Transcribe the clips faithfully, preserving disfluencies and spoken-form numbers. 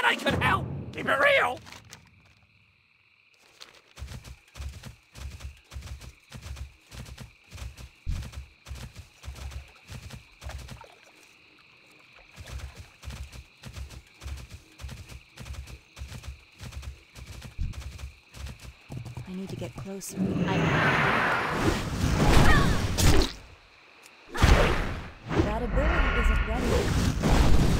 I could help. Keep it real. I need to get closer. I That ability isn't ready.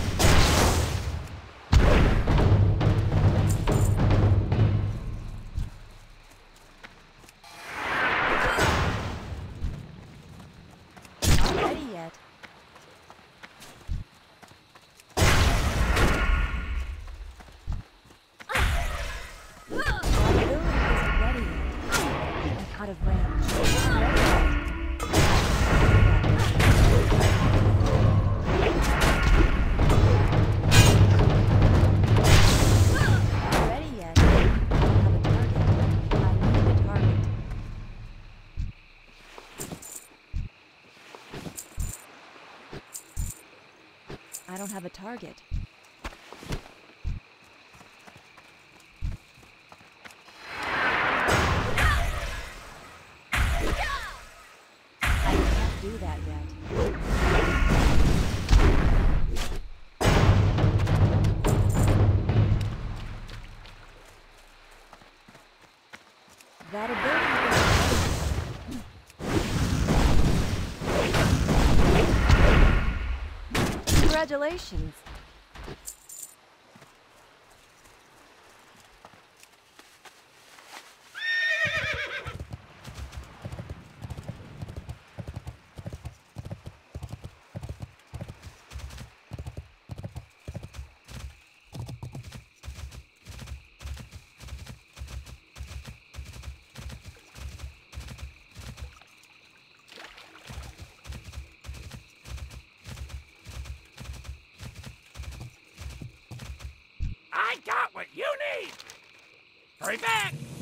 Not ready yet. That ability isn't ready yet. I'm out of range. Not ready yet. I don't have a target. I need a target. I don't have a target. I can't do that yet. That ability is Congratulations. I got what you need. Hurry back.